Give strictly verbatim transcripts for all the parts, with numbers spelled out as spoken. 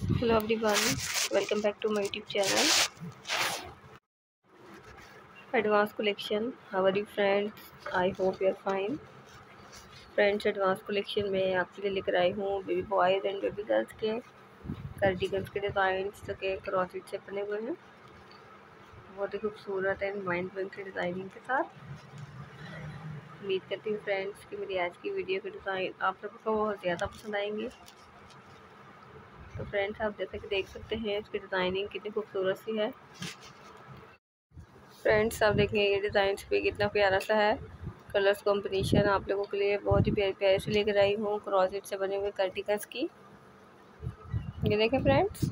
Hello everyone, welcome back to my YouTube channel Advanced Collection. How are you friends? I hope you are fine. Friends advance collection में आपके लिए लेकर आई हूँ baby boys and baby girls के cardigans के designs जो कि क्रॉसेट से बने हुए हैं, बहुत ही खूबसूरत एंड माइंड ब्लोइंग की डिज़ाइनिंग के साथ। उम्मीद करती हूँ फ्रेंड्स कि मेरी आज की वीडियो के डिज़ाइन आप लोगों को बहुत ज़्यादा पसंद आएंगे। तो फ्रेंड्स आप जैसे कि देख सकते हैं इसकी डिज़ाइनिंग कितनी खूबसूरत सी है। फ्रेंड्स आप देखेंगे ये डिज़ाइन भी कितना प्यारा सा है। कलर्स कॉम्बिनेशन आप लोगों के लिए बहुत ही प्यारे प्यारे से लेकर आई हूँ क्रॉसेट से बने हुए कार्डिगन्स की। ये देखें फ्रेंड्स,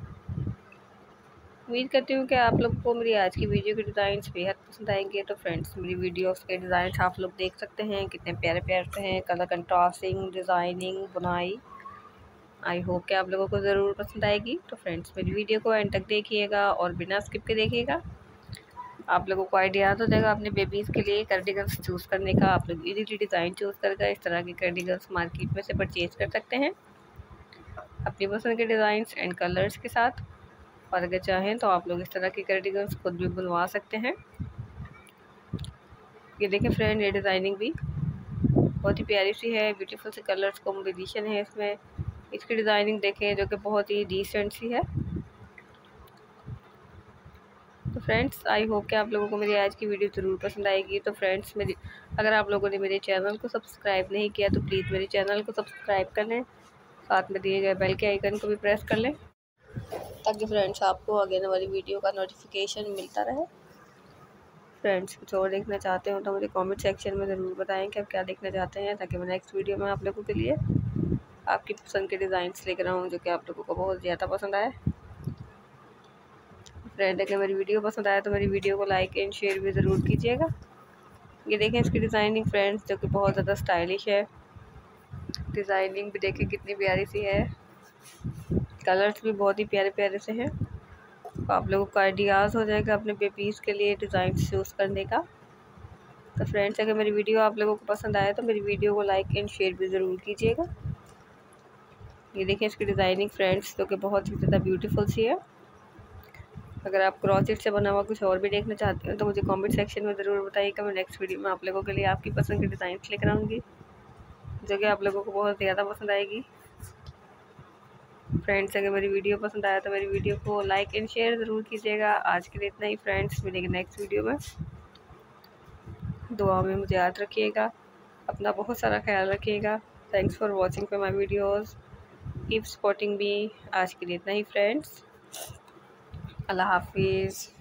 उम्मीद करती हूँ कि आप लोगों को मेरी आज की वीडियो के डिज़ाइंस बेहद पसंद आएंगे। तो फ्रेंड्स मेरी वीडियोस के डिज़ाइंस आप लोग देख सकते हैं कितने प्यारे प्यारे से हैं, कलर कंट्रास्टिंग, डिज़ाइनिंग, बुनाई। आई होप कि आप लोगों को ज़रूर पसंद आएगी। तो फ्रेंड्स मेरी वीडियो को एंड तक देखिएगा और बिना स्किप के देखिएगा। आप लोगों को आइडिया हो जाएगा अपने बेबीज़ के लिए कार्डिगन्स चूज़ करने का। आप लोग इजीली डिज़ाइन चूज़ करके इस तरह के कार्डिगन्स मार्केट में से परचेज कर सकते हैं अपनी पसंद के डिज़ाइंस एंड कलर्स के साथ। और अगर चाहें तो आप लोग इस तरह के कार्डिगन्स खुद भी बुनवा सकते हैं। ये देखें फ्रेंड, ये डिज़ाइनिंग भी बहुत ही प्यारी सी है, ब्यूटीफुल से कलर्स कॉम्बिनेशन है इसमें। इसकी डिज़ाइनिंग देखें जो कि बहुत ही डिसेंट सी है। तो फ्रेंड्स आई होप कि आप लोगों को मेरी आज की वीडियो ज़रूर पसंद आएगी। तो फ्रेंड्स मेरी अगर आप लोगों ने मेरे चैनल को सब्सक्राइब नहीं किया तो प्लीज़ मेरे चैनल को सब्सक्राइब कर लें, साथ में दिए गए बेल के आइकन को भी प्रेस कर लें ताकि फ्रेंड्स आपको आगे आने वाली वीडियो का नोटिफिकेशन मिलता रहे। फ्रेंड्स कुछ और देखना चाहते हो तो मुझे कमेंट सेक्शन में ज़रूर बताएं कि आप क्या देखना चाहते हैं, ताकि मैं नेक्स्ट वीडियो में आप लोगों के लिए आपकी पसंद के डिज़ाइंस लेकर आऊँ जो कि आप लोगों को बहुत ज़्यादा पसंद आए। फ्रेंड अगर मेरी वीडियो पसंद आए तो मेरी वीडियो को लाइक एंड शेयर भी ज़रूर कीजिएगा। ये देखें इसकी डिज़ाइनिंग फ्रेंड्स जो कि बहुत ज़्यादा स्टाइलिश है। डिज़ाइनिंग भी देखें कितनी प्यारी सी है, कलर्स भी बहुत ही प्यारे प्यारे से हैं। तो आप लोगों को आइडियाज़ हो जाएगा अपने बेबीज़ के लिए डिज़ाइन चूज़ करने का। तो फ्रेंड्स अगर मेरी वीडियो आप लोगों को पसंद आए तो मेरी वीडियो को लाइक एंड शेयर भी ज़रूर कीजिएगा। ये देखें इसकी डिज़ाइनिंग फ्रेंड्स जो कि बहुत ही ज़्यादा ब्यूटीफुल सी है। अगर आप क्रॉसेट से बना हुआ कुछ और भी देखना चाहते हैं तो मुझे कमेंट सेक्शन में ज़रूर बताइएगा। मैं नेक्स्ट वीडियो में आप लोगों के लिए आपकी पसंद के डिज़ाइन लेकर आऊँगी जो कि आप लोगों को बहुत ज़्यादा पसंद आएगी। फ्रेंड्स अगर मेरी वीडियो पसंद आया तो मेरी वीडियो को लाइक एंड शेयर ज़रूर कीजिएगा। आज के लिए इतना ही फ्रेंड्स, मिलेंगे नेक्स्ट वीडियो में। दुआ में मुझे याद रखिएगा, अपना बहुत सारा ख्याल रखिएगा। Thanks for watching for my videos, keep supporting me. आज के लिए इतना ही फ्रेंड्स, अल्लाह हाफिज़।